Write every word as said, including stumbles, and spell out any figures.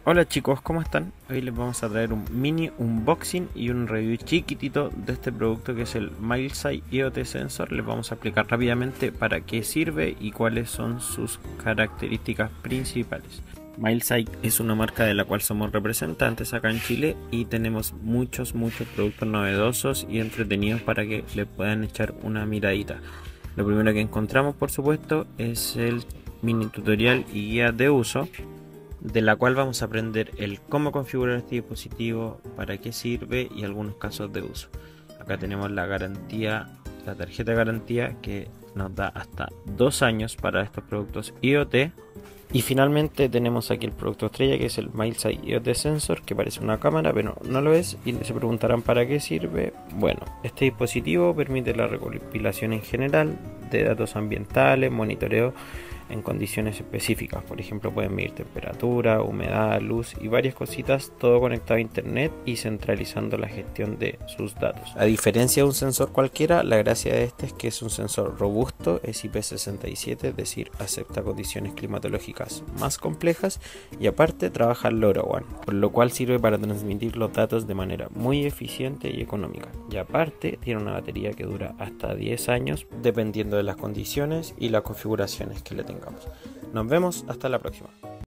Hola chicos, ¿cómo están? Hoy les vamos a traer un mini unboxing y un review chiquitito de este producto que es el Milesite IoT Sensor. Les vamos a explicar rápidamente para qué sirve y cuáles son sus características principales. Milesite es una marca de la cual somos representantes acá en Chile y tenemos muchos muchos productos novedosos y entretenidos para que le puedan echar una miradita. Lo primero que encontramos, por supuesto, es el mini tutorial y guía de uso, de la cual vamos a aprender el cómo configurar este dispositivo, para qué sirve y algunos casos de uso. Acá tenemos la garantía, la tarjeta de garantía que nos da hasta dos años para estos productos IoT. Y finalmente tenemos aquí el producto estrella, que es el Milesite IoT Sensor, que parece una cámara pero no lo es, y se preguntarán para qué sirve. Bueno, este dispositivo permite la recopilación en general de datos ambientales, monitoreo en condiciones específicas. Por ejemplo, pueden medir temperatura, humedad, luz y varias cositas, todo conectado a internet y centralizando la gestión de sus datos. A diferencia de un sensor cualquiera, la gracia de este es que es un sensor robusto, es I P sesenta y siete, es decir, acepta condiciones climatológicas más complejas, y aparte trabaja LoRaWAN, por lo cual sirve para transmitir los datos de manera muy eficiente y económica. Y aparte tiene una batería que dura hasta diez años, dependiendo de las condiciones y las configuraciones que le tengamos. Nos vemos hasta la próxima.